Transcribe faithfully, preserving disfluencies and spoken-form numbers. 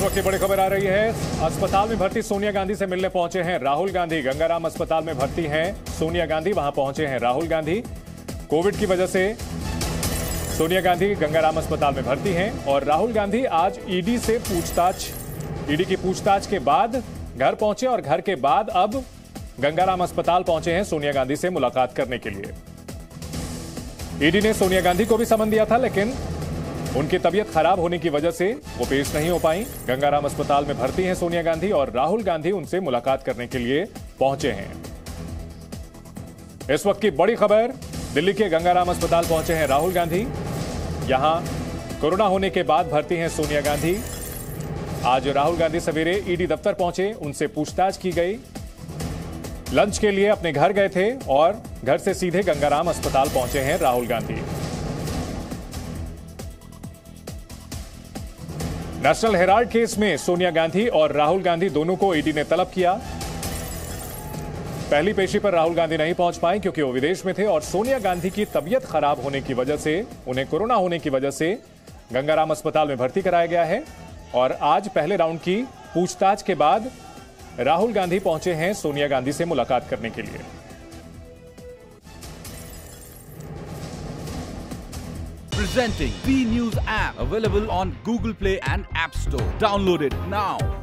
वक्त की बड़ी खबर आ रही है। अस्पताल में भर्ती सोनिया गांधी से मिलने पहुंचे हैं राहुल गांधी। गंगाराम अस्पताल में भर्ती हैं सोनिया गांधी, वहां पहुंचे हैं राहुल गांधी। कोविड की वजह से सोनिया गांधी गंगाराम अस्पताल में भर्ती हैं और राहुल गांधी आज ईडी से पूछताछ ईडी की पूछताछ के बाद घर पहुंचे और घर के बाद अब गंगाराम अस्पताल पहुंचे हैं सोनिया गांधी से मुलाकात करने के लिए। ईडी ने सोनिया गांधी को भी समन दिया था, लेकिन उनकी तबीयत खराब होने की वजह से वो पेश नहीं हो पाई। गंगाराम अस्पताल में भर्ती हैं सोनिया गांधी और राहुल गांधी उनसे मुलाकात करने के लिए पहुंचे हैं। इस वक्त की बड़ी खबर, दिल्ली के गंगाराम अस्पताल पहुंचे हैं राहुल गांधी। यहां कोरोना होने के बाद भर्ती हैं सोनिया गांधी। आज राहुल गांधी सवेरे ईडी दफ्तर पहुंचे, उनसे पूछताछ की गई। लंच के लिए अपने घर गए थे और घर से सीधे गंगाराम अस्पताल पहुंचे हैं Rahul Gandhi. National Herald case में सोनिया गांधी और राहुल गांधी दोनों को ईडी ने तलब किया। पहली पेशी पर राहुल गांधी नहीं पहुंच पाए क्योंकि वो विदेश में थे और सोनिया गांधी की तबीयत खराब होने की वजह से, उन्हें कोरोना होने की वजह से गंगाराम अस्पताल में भर्ती कराया गया है। और आज पहले राउंड की पूछताछ के बाद राहुल गांधी पहुंचे हैं सोनिया गांधी से मुलाकात करने के लिए। Presenting B News app, available on Google Play and App Store. Download it now.